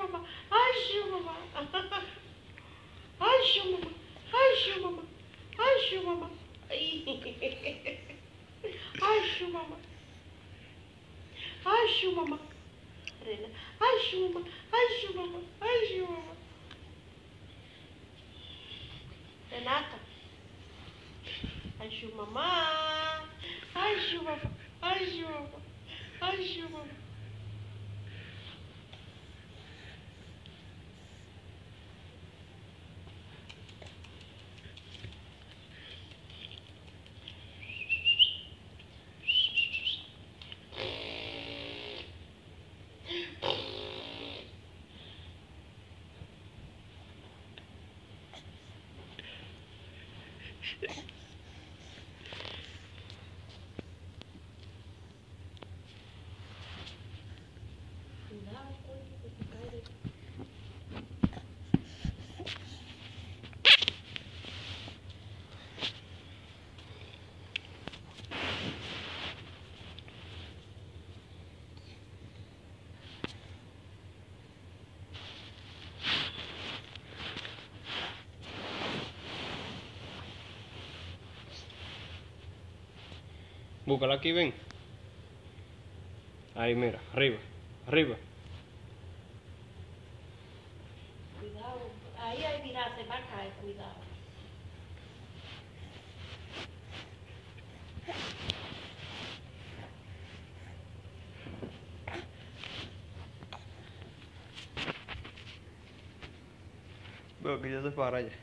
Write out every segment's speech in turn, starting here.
mamá. Ay, yo, mamá. Ay, yo, mamá. Ay, yo, mamá. Ay, yo, mamá. Ay, yo, mamá. Ay, yo, mamá. Rena. Ay, yo, mamá. Ay, yo, mamá. Ay, yo, mamá. Renata. Ay, yo, mamá. Ay, yo, mamá. Ay, yo, mamá. Ay, yo, mamá. Cuidado, coño, que te cae de... Búscala aquí, ven. Ahí, mira, arriba, arriba. Cuidado. Ahí, mira, se va a caer, cuidado. Veo que ya se para ya.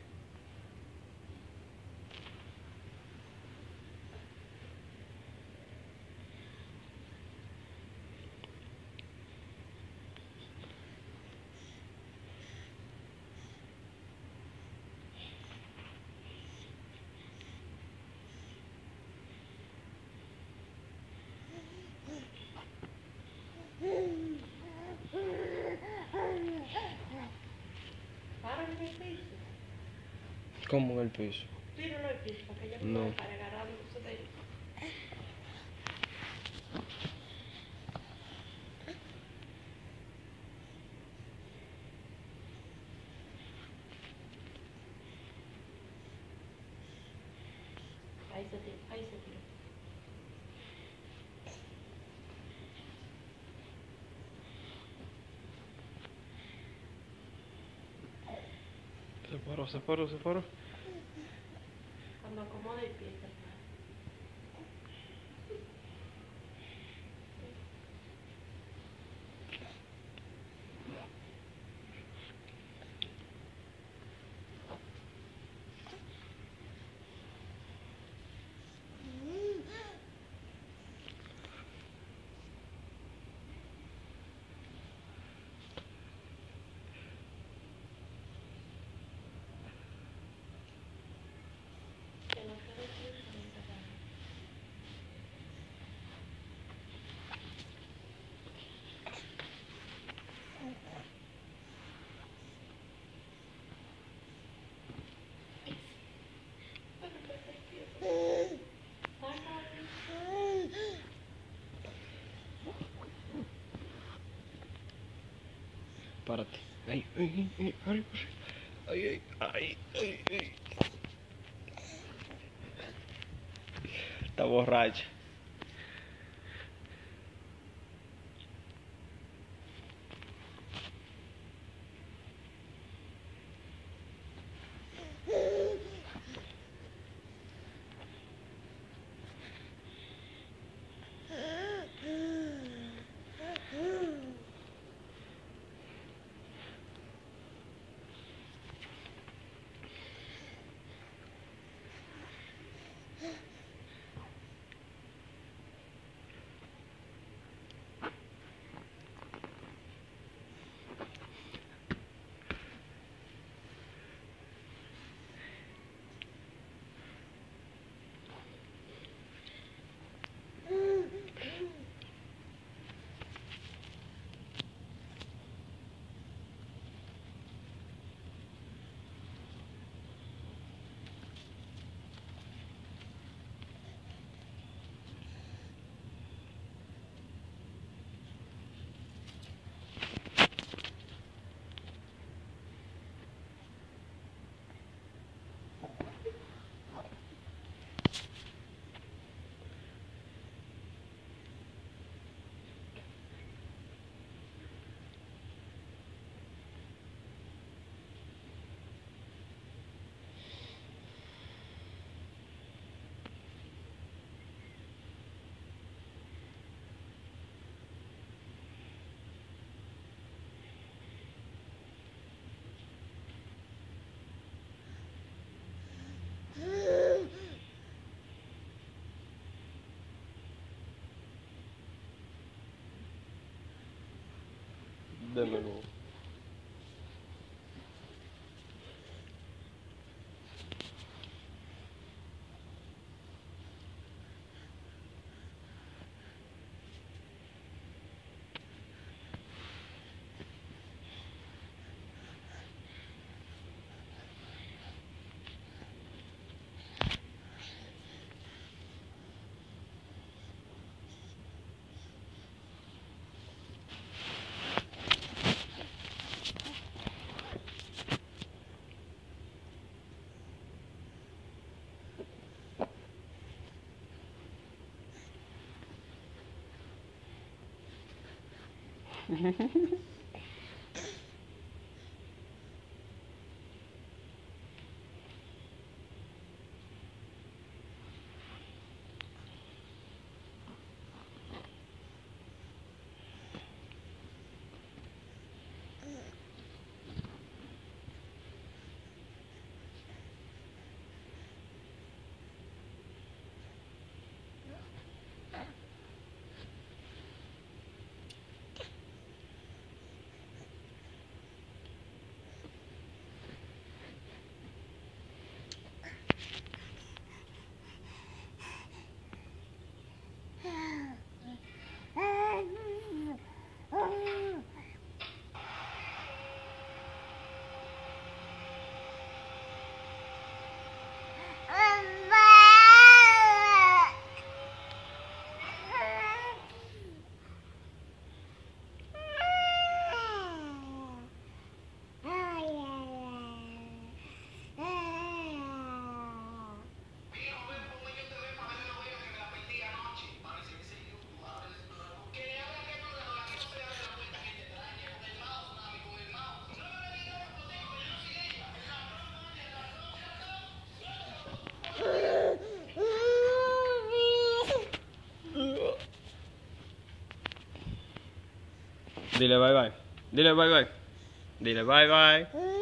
Para en el piso. ¿Cómo en el piso? Tíralo al piso para que ella No. pueda para agarrarlo. Eso de... Ahí se tira, ahí se tira. Se paró. Cuando acomode el pie, se para. Que no quede piso, no se agarre. Párate. Ahí, arriba. Ay. Está borracha. Démelo. Dile bye bye. Dile bye bye. Dile bye bye.